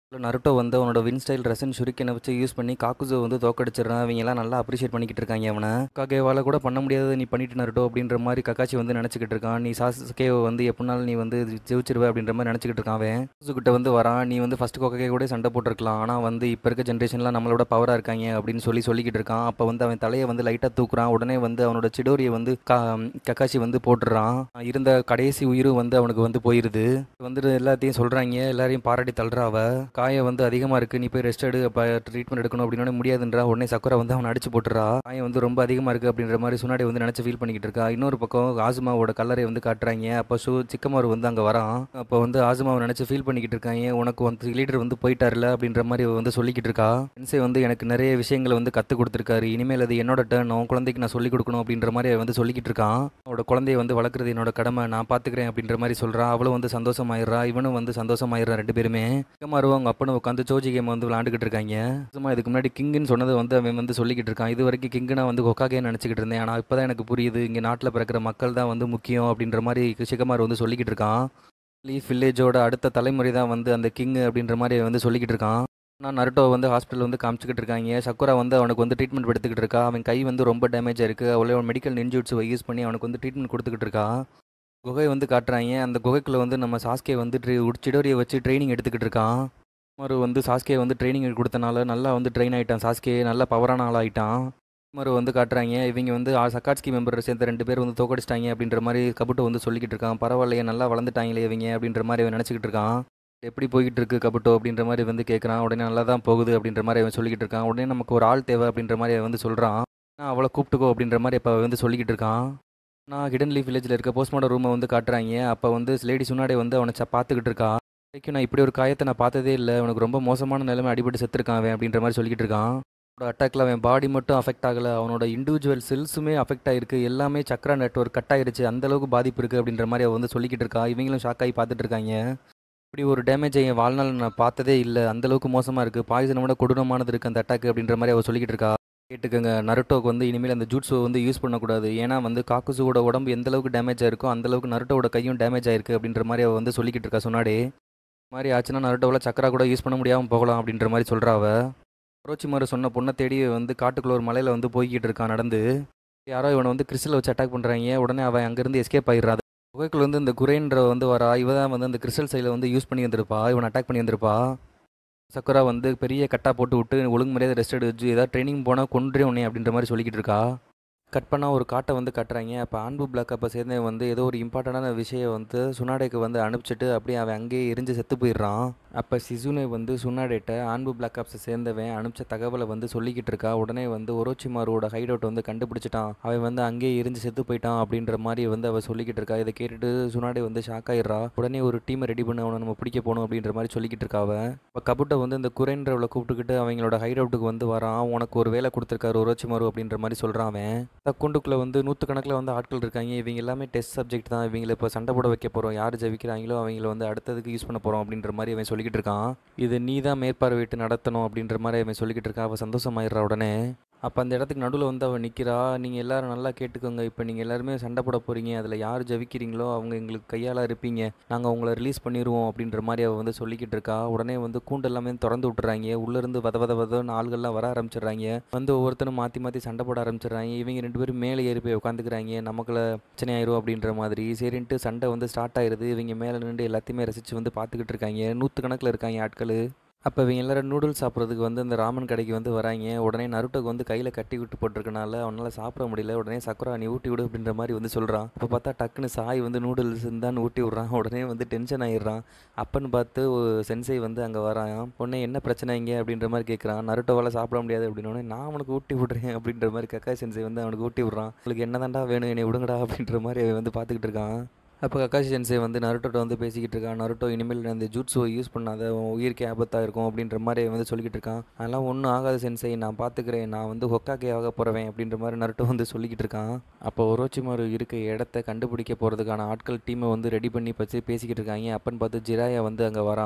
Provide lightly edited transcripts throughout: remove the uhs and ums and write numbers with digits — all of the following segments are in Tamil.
நருட்டோ வந்து அவனோட வின் ஸ்டைல் ரசன் ஷுரிக்கனை வச்சு யூஸ் பண்ணி காக்குசோ வந்து தோக்கடிச்சிடறான். அவங்க எல்லாம் நல்லா அப்ரிஷியேட் பண்ணிக்கிட்டு இருக்காங்க அவனை. காகேவால கூட பண்ண முடியாதது நீ பண்ணிட்டு நருட்டோ அப்படின்ற மாதிரி கக்காச்சி வந்து நினச்சிக்கிட்டு இருக்கான். நீ சாசுகேவை வந்து எப்படினாலும் நீ வந்து ஜெயிச்சிருவ அப்படின்ற மாதிரி நினச்சிக்கிட்டு இருக்கான். அவன் காக்குசு வந்து வரான். நீ வந்து ஃபர்ஸ்ட் கொக்கே கூட சண்டை போட்டிருக்கலாம், ஆனால் வந்து இப்போ இருக்க ஜென்ரேஷன்லாம் நம்மளோட பவராக இருக்காங்க அப்படின்னு சொல்லிக்கிட்டு இருக்கான். அப்போ வந்து அவன் தலையை வந்து லைட்டாக தூக்குறான். உடனே வந்து அவனோட சிடோரியை வந்து கக்காச்சி வந்து போட்டுடுறான். இருந்த கடைசி உயிரும் வந்து அவனுக்கு வந்து போயிருது. வந்துட்டு எல்லாத்தையும் சொல்கிறாங்க, எல்லாரையும் பாராட்டி தள்ளுறாவ. காயம் வந்து அதிகமாக இருக்குது, நீ போய் ரெஸ்ட் எடு, அப்போ ட்ரீட்மெண்ட் எடுக்கணும் அப்படின்னா முடியாதுன்றா. உடனே சக்குரா வந்து அவனை அடிச்சு போட்டுறா. காயம் வந்து ரொம்ப அதிகமாக இருக்குது அப்படின்ற மாதிரி சுனாடி வந்து நினச்சி ஃபீல் பண்ணிக்கிட்டு இருக்கா. இன்னொரு பக்கம் ஆசுமாவோட கல்லறை வந்து காட்டுறாங்க. அப்போ சிக்கமாரு வந்து அங்கே வரான். அப்போ வந்து ஆசுமாவை நினச்சி ஃபீல் பண்ணிக்கிட்டு இருக்காங்க. உனக்கு வந்து லீடர் வந்து போயிட்டார்ல அப்படின்ற மாதிரி வந்து சொல்லிக்கிட்டு இருக்கா. சென்சே வந்து எனக்கு நிறைய விஷயங்களை வந்து கற்றுக் கொடுத்துருக்காரு, இனிமேல் அது என்னோட டர்ன், அவன் குழந்தைக்கு நான் சொல்லிக் கொடுக்கணும் அப்படின்ற மாதிரி வந்து சொல்லிக்கிட்டு இருக்கான். அவனோட குழந்தைய வந்து வளர்க்குறது என்னோட கடமை, நான் பார்த்துக்கிறேன் அப்படின்ற மாதிரி சொல்கிறான். அவளும் வந்து சந்தோஷமாயிடுறா, இவனும் வந்து சந்தோஷமாயிடுறான். ரெண்டு பேருமே சிக்கமாரு அவங்க அப்பனும் உட்காந்து சோஜி கேம் வந்து விளாண்டுக்கிட்டு இருக்காங்க. சும்மா இதுக்கு முன்னாடி கிங்குன்னு சொன்னதை வந்து அவன் வந்து சொல்லிக்கிட்டு இருக்கான். இது வரைக்கும் கிங்குனா வந்து ஹொக்காகே நினச்சிக்கிட்டு இருந்தேன், ஆனால் இப்போ தான் எனக்கு புரியுது, இங்கே நாட்டில் பிறக்கிற மக்கள் தான் வந்து முக்கியம் அப்படின்ற மாதிரி சிக்கமாரு வந்து சொல்லிக்கிட்டு இருக்கான். லீஃப் வில்லேஜோட அடுத்த தலைமுறை தான் வந்து அந்த கிங் அப்படின்ற மாதிரி வந்து சொல்லிக்கிட்டு இருக்கான். நான் நருட்டோ வந்து ஹாஸ்பிட்டல் வந்து காமிச்சிக்கிட்டு இருக்காங்க. சக்குரா வந்து அவனுக்கு வந்து ட்ரீட்மெண்ட் எடுத்துக்கிட்டு இருக்கா. அவன் கை வந்து ரொம்ப டேமேஜ் ஆயிருக்கு. அவளோட மெடிக்கல் நின்ஜூட்ஸை யூஸ் பண்ணி அவனுக்கு வந்து ட்ரீட்மெண்ட் கொடுத்துக்கிட்டு இருக்கா. குகை வந்து காட்டுறாங்க. அந்த குகைக்குள்ளே வந்து நம்ம சாஸ்கே வந்து சிடோரியை வச்சு ட்ரைனிங் எடுத்துக்கிட்டு இருக்கான். மறு வந்து சாஸ்கே வந்து ட்ரைனிங் கொடுத்தனால நல்லா வந்து ட்ரெயின் ஆகிட்டான். சாஸ்கே நல்லா பவரான ஆள் ஆகிட்டான். மறு வந்து காட்டுறாங்க, இவங்க வந்து சக்காட்ஸ்கி மெம்பரை சேர்ந்த 2 பேர் வந்து தோக்கடிச்சிட்டாங்க அப்படின்ற மாதிரி கபுட்டோ வந்து சொல்லிக்கிட்டு இருக்கான். பரவாயில்லையே, நல்லா வளர்ந்துட்டாங்களே இவங்க அப்படின்ற மாதிரி அவன் நினச்சிக்கிட்டு இருக்கான். எப்படி போய்கிட்டு இருக்கு கபுட்டோ அப்படின்ற மாதிரி வந்து கேட்குறான். உடனே நல்லா தான் போகுது அப்படின்ற மாதிரி அவன் சொல்லிக்கிட்டு இருக்கான். உடனே நமக்கு ஒரு ஆள் தேவை அப்படின்ற மாதிரி அவன் வந்து சொல்கிறான். நான் அவளை கூப்பிட்டுக்கோ அப்படின்ற மாதிரி இப்போ வந்து சொல்லிக்கிட்டு இருக்கான். நான் ஹிடன் லீஃப் வில்லேஜில் இருக்க போஸ்ட்மார்ட்டம் ரூமை வந்து காட்டுறாங்க. அப்போ வந்து லேடி சுனாடே வந்து அவனை பார்த்துக்கிட்டு இருக்கா. வரைக்கும் நான் இப்படி ஒரு காயத்தை நான் பார்த்ததே இல்லை, அவனுக்கு ரொம்ப மோசமான நிலைமை, அடிபட்டு செத்துருக்கான் அவன் அப்படின்ற மாதிரி சொல்லிக்கிட்டு இருக்கான். அவனோட அட்டாக்ல அவன் பாடி மட்டும் அஃபெக்ட் ஆகலை, அவனோட இண்டிவிஜுவல் செல்ஸுமே அஃபெக்ட் ஆகிருக்கு, எல்லாமே சக்கரா நெட்வொர்க் கட் ஆயிருச்சு, அந்தளவுக்கு பாதிப்பு இருக்குது அப்படின்ற மாதிரி அவன் வந்து சொல்லிக்கிட்டு இருக்கா. இவங்களும் ஷாக் ஆகி பார்த்துட்டு இருக்காங்க. இப்படி ஒரு டேமேஜ் என் வாழ்நாள் நான் பார்த்ததே இல்லை, அந்தளவுக்கு மோசமாக இருக்குது, பாய்சனை விட கொடூரமானது இருக்குது அந்த அட்டாக் அப்படின்ற மாதிரி அவள் சொல்லிக்கிட்டு இருக்கா. கேட்டுக்கோங்க, நருட்டோக்கு வந்து இனிமேல் அந்த ஜூட்ஸுவை வந்து யூஸ் பண்ணக்கூடாது, ஏன்னா வந்து காக்குசுவோட உடம்பு எந்த அளவுக்கு டேமேஜ் ஆயிருக்கோ அந்தளவுக்கு நருட்டோட கையும் டேமேஜ் ஆயிருக்கு அப்படின்ற மாதிரி அவள் வந்து சொல்லிக்கிட்டு இருக்கா. சொன்னாடே மாதிரி ஆச்சுன்னா நருட்டோவில் சக்கரா கூட யூஸ் பண்ண முடியாமல் போகலாம் அப்படின்ற மாதிரி சொல்கிறா அவ. ரோச்சிமாரு சொன்ன பொண்ணை தேடி வந்து காட்டுக்குள்ள ஒரு மலையில் வந்து போய்கிட்டு இருக்கான் நடந்து. யாரோ இவனை வந்து கிறிஸ்டலை வச்சு அட்டாக் பண்ணுறாங்க. உடனே அவன் அங்கேருந்து எஸ்கேப் ஆயிடுறான். குகைக்குள்ள வந்து இந்த குரேன்ற வந்து வரா. இவ தான் வந்து அந்த கிறிஸ்டல் சைடில் வந்து யூஸ் பண்ணி வந்திருப்பா, இவனை அட்டாக் பண்ணி வந்திருப்பா. சக்குரா வந்து பெரிய கட்டா போட்டு விட்டு ஒழுங்கு முறையாக ரெஸ்ட் எடுத்து ஏதாவது ட்ரைனிங் போனால் கொன்றே உடனே அப்படின்ற மாதிரி சொல்லிக்கிட்டு இருக்கா. கட் பண்ணால் ஒரு காட்டை வந்து கட்டுறாங்க. அப்போ ஆன்பு பிளாக் அப்போ சேர்ந்து வந்து ஏதோ ஒரு இம்பார்ட்டண்டான விஷயம் வந்து சுனாடேக்கு வந்து அனுப்பிச்சிட்டு அப்படியே அவன் அங்கேயே எரிஞ்சு செத்து போயிடுறான். அப்போ சிசுனே வந்து சுனாடேட்ட ஆன்பு பிளாக் ஆப்ஸை சேர்ந்தவன் அனுப்பிச்ச தகவலை வந்து சொல்லிக்கிட்டு இருக்கா. உடனே வந்து ஒரோச்சிமாரோட ஹைட் அவுட் வந்து கண்டுபிடிச்சிட்டான், அவன் வந்து அங்கேயே எரிஞ்சு செத்து போயிட்டான் அப்படின்ற மாதிரி வந்து அவள் சொல்லிக்கிட்டு இருக்கா. இதை கேட்டுட்டு சுனாடே வந்து ஷாக் ஆயிடுறா. உடனே ஒரு டீமை ரெடி பண்ண அவனை நம்ம பிடிக்க போகணும் அப்படின்ற மாதிரி சொல்லிக்கிட்டு இருக்கா. அவன் இப்போ கபுட்டை வந்து இந்த குரேன்றவளை கூப்பிட்டுக்கிட்டு அவங்களோட ஹைட் அவுட்டுக்கு வந்து வரான். உனக்கு ஒரு வேலை கொடுத்துருக்காரு ஒரோச்சிமாரு அப்படின்ற மாதிரி சொல்கிறான். அவன் தக்குண்டுக்குள்ளே வந்து நூற்றுக்கணக்கில் வந்து ஆட்கள் இருக்காங்க. இவங்க எல்லாமே டெஸ்ட் சப்ஜெக்ட் தான், இவங்களை இப்போ சண்டை போட வைக்க போகிறோம், யார் ஜெயிக்கிறாங்களோ அவங்கள வந்து அடுத்ததுக்கு யூஸ் பண்ண போகிறோம் அப்படின்ற மாதிரி அவன் சொல்லிக்கிட்டு இருக்கான். இது நீ தான் மேற்பார்வையிட்டு நடத்தணும் அப்படின்ற மாதிரி அவன் சொல்லிக்கிட்டு இருக்கான். அவள் சந்தோஷமாயிடுறா. உடனே அப்போ அந்த இடத்துக்கு நடுவில் வந்து அவள் நிற்கிறா. நீங்கள் எல்லோரும் நல்லா கேட்டுக்கோங்க, இப்போ நீங்கள் எல்லாருமே சண்டை போட போகிறீங்க, அதில் யார் ஜெயிக்கிறீங்களோ அவங்க எங்களுக்கு கையால் இருப்பீங்க, நாங்கள் உங்களை ரிலீஸ் பண்ணிடுவோம் அப்படின்ற மாதிரி அவள் வந்து சொல்லிக்கிட்டு இருக்கா. உடனே வந்து கூண்டு எல்லாமே திறந்து விட்டுறாங்க. உள்ளேருந்து வதன்னு ஆள்கள்லாம் வர ஆரம்பிச்சிடுறாங்க. வந்து ஒவ்வொருத்தரும் மாற்றி மாற்றி சண்டை போட ஆரம்பிச்சிடுறாங்க. இவங்க 2 பேரும் மேலே ஏறி போய் உட்காந்துக்கிறாங்க. நமக்குள்ள பிரச்சனை ஆயிரும் அப்படின்ற மாதிரி சரின்ட்டு சண்டை வந்து ஸ்டார்ட் ஆயிடுது. இவங்க மேலே நின்று எல்லாத்தையுமே ரசித்து வந்து பார்த்துக்கிட்டு இருக்காங்க. 100 கணக்கில் இருக்காங்க ஆட்கள். அப்போ இவங்க எல்லோரும் நூடுல்ஸ் சாப்பிட்றதுக்கு வந்து இந்த ராமன் கடைக்கு வந்து வராங்க. உடனே நருட்டோக்கு வந்து கையில் கட்டி விட்டு போட்டிருக்கனால அவனால் சாப்பிட முடியல. உடனே சக்குரா நீ ஊட்டி விடு அப்படின்ற மாதிரி வந்து சொல்கிறான். அப்போ பார்த்தா டக்குன்னு சாய் வந்து நூடுல்ஸ் இருந்தான்னு ஊட்டி விட்றான். உடனே வந்து டென்ஷன் ஆகிடுறான். அப்பன்னு பார்த்து சென்சை வந்து அங்கே வரான். உடனே என்ன பிரச்சனை இங்கே அப்படின்ற மாதிரி கேட்குறான். நருட்டோவால் சாப்பிட முடியாது அப்படின்னோடனே நான் அவனுக்கு ஊட்டி விட்றேன் அப்படின்ற மாதிரி கக்கா சென்சை வந்து அவனுக்கு ஊட்டி விட்றான். உங்களுக்கு என்ன தாண்டா வேணும், என்னை விடுங்கடா அப்படின்ற மாதிரி அவன் வந்து பார்த்துக்கிட்டு இருக்கான். அப்போ கக்காஷி சென்சே வந்து நருட்டோட்ட வந்து பேசிக்கிட்டு இருக்கான். நருட்டோ இனிமேல் அந்த ஜூட்ஸுவை யூஸ் பண்ணாத, உயிருக்கு ஆபத்தாக இருக்கும் அப்படின்ற மாதிரி வந்து சொல்லிக்கிட்டு இருக்கான். அதெல்லாம் ஒன்றும் ஆகாது சென்சை, நான் பார்த்துக்கிறேன், நான் வந்து ஹொக்காகே ஆக போகிறவன் அப்படின்ற மாதிரி நருட்டோ வந்து சொல்லிக்கிட்டு இருக்கான். அப்போ ஒரோச்சிமாரு இருக்க இடத்த கண்டுபிடிக்க போகிறதுக்கான ஆட்கள் டீமை வந்து ரெடி பண்ணி பேசிக்கிட்டு இருக்காங்க. அப்பன்னு பார்த்து ஜிராயா வந்து அங்கே வரான்.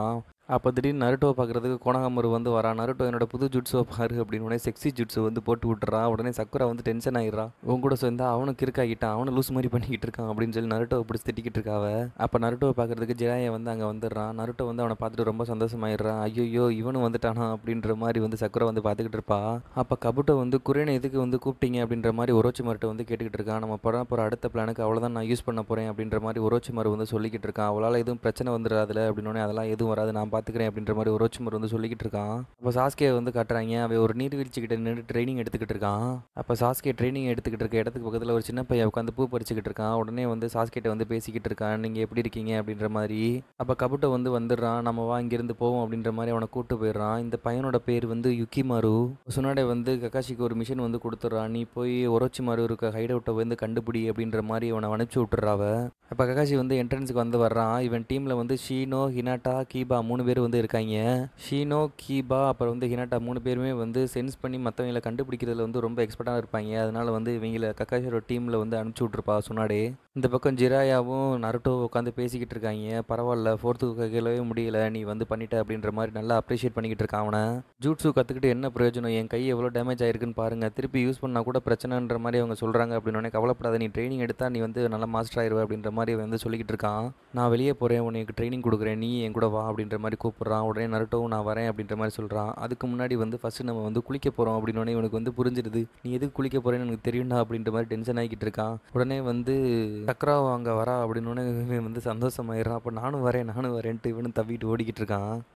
அப்போ திடீர்னு நருட்டோவை பார்க்குறதுக்கு கோனஹாமரு வந்து வரான். நருட்டோ என்னோட புது ஜுட்ஸுவை பாரு அப்படின்னு உடனே செக்ஸி ஜுட்ஸு வந்து போட்டு விட்டுறான். உடனே சக்குரா வந்து டென்ஷன் ஆயிடுறான். உன் கூட சேர்ந்தா அவனும் கிறுக்காகிட்டான், அவனும் லூஸ் மாதிரி பண்ணிக்கிட்டு இருக்கான் அப்படின்னு சொல்லி நருட்டோவை பிடிச்சி திட்டிக்கிட்டு இருக்காவ. அப்போ நருட்டோவை பார்க்குறதுக்கு ஜிராயா வந்து அங்கே வந்துடுறான். நருட்டோ வந்து அவனை பார்த்துட்டு ரொம்ப சந்தோஷமாயிடுறான். ஐயோ இவனும் வந்துட்டானா அப்படின்ற மாதிரி வந்து சக்குரா வந்து பார்த்துக்கிட்டு இருப்பா. அப்போ கபுட்டோ வந்து குரேனை எதுக்கு வந்து கூப்பிட்டீங்க அப்படின்ற மாதிரி ஒரோச்சிமார்ட்ட வந்து கேட்டுக்கிட்டு இருக்கான். நம்ம பண்ண போகிற அடுத்த பிளானுக்கு அவ்வளோதான் நான் யூஸ் பண்ண போகிறேன் அப்படின்ற மாதிரி ஒரோச்சிமார் வந்து சொல்லிக்கிட்டு இருக்கான். அவளால் எதுவும் பிரச்சனை வந்துடாதுல அப்படின்னோடனே அதெல்லாம் எதுவும் வராது, நான் பார்த்துக்கிறேன் அப்படின்ற மாதிரி ஒரோச்சிமார் வந்து சொல்லிக்கிட்டு இருக்கான். அப்போ சாஸ்கே வந்து காட்டுறாங்க, அவன் ஒரு நீர்வீழ்ச்சி கிட்ட நின்று ட்ரைனிங் எடுத்துக்கிட்டு இருக்கான். அப்போ சாஸ்கே ட்ரைனிங் எடுத்துக்கிட்டு இருக்க இடத்துக்கு பக்கத்தில் ஒரு சின்ன பையன் உட்காந்து பூ பறிச்சுக்கிட்டு இருக்கான். உடனே வந்து சாஸ்கேட்ட வந்து பேசிக்கிட்டு இருக்கான், நீங்கள் எப்படி இருக்கீங்க அப்படின்ற மாதிரி. அப்போ கபுட்டோ வந்து வந்துடுறான். நம்ம வா இங்கேருந்து போவோம் அப்படின்ற மாதிரி அவனை கூப்பிட்டு போயிடுறான். இந்த பையனோட பேர் வந்து யுக்கிமாரு. சுனாடே வந்து கக்காஷிக்கு ஒரு மிஷன் வந்து கொடுத்துட்றான், நீ போய் ஒரோச்சிமாரு இருக்க ஹைட் அவுட்டை வந்து கண்டுபிடி அப்படின்ற மாதிரி அவனை அனுப்பிச்சி விட்டுறாவ. அப்போ கக்காஷி வந்து என்ட்ரன்ஸுக்கு வந்து வர்றான். இவன் டீமில் வந்து ஷீனோ, ஹினாட்டா, கீபா 3 பேர் வந்து இருக்காங்க. ஷீனோ, கீபா அப்புறம் வந்து ஹினாட்டா 3 பேருமே வந்து சென்ஸ் பண்ணி மற்றவங்களை கண்டுபிடிக்கிறதுல வந்து ரொம்ப எக்ஸ்பர்ட்டாக இருப்பாங்க. அதனால வந்து இவங்கள கக்காஷியோட டீமில் வந்து அனுப்பிச்சி விட்ருப்பா சுனாடே. இந்த பக்கம் ஜிராயாவும் நருட்டோ உட்காந்து பேசிக்கிட்டு இருக்காங்க. பரவாயில்ல, 4th கேட்கவே முடியல, நீ வந்து பண்ணிட்ட அப்படின்ற மாதிரி நல்லா அப்ரிஷியேட் பண்ணிக்கிட்டு இருக்கான் அவனை. ஜூட்ஸு கற்றுக்கிட்டு என்ன பிரயோஜனம், என் கை எவ்வளோ டேமேஜ் ஆயிருக்குன்னு பாருங்க, திருப்பி யூஸ் பண்ணால் கூட பிரச்சனைன்ற மாதிரி அவங்க சொல்கிறாங்க அப்படின்னு கவலைப்படாத, நீ ட்ரைனிங் எடுத்தால் நீ வந்து நல்லா மாஸ்டர் ஆயிடுவ அப்படின்ற மாதிரி வந்து சொல்லிக்கிட்டு இருக்கான். நான் வெளியே போகிறேன், உனக்கு ட்ரைனிங் கொடுக்குறேன், நீ என் கூட வா அப்படின்ற மாதிரி கூப்பிட்றான். உடனே நருட்டோவும் நான் வரேன் அப்படின்ற மாதிரி சொல்கிறான். அதுக்கு முன்னாடி வந்து ஃபஸ்ட்டு நம்ம வந்து குளிக்க போகிறோம் அப்படின்னோடனே இவனுக்கு வந்து புரிஞ்சிடுது, நீ எதுக்கு குளிக்க போகிறேன்னு எனக்கு தெரியும்டா அப்படின்ற மாதிரி டென்ஷன் ஆகிக்கிட்டு இருக்கான். உடனே வந்து சக்ரா அங்கே வரா அப்படின்னோடனே இவன் வந்து சந்தோஷமாயிடுறான். அப்போ நானும் வரேன்ட்டு இவனும் தவிட்டு ஓடிக்கிட்டு இருக்கான்.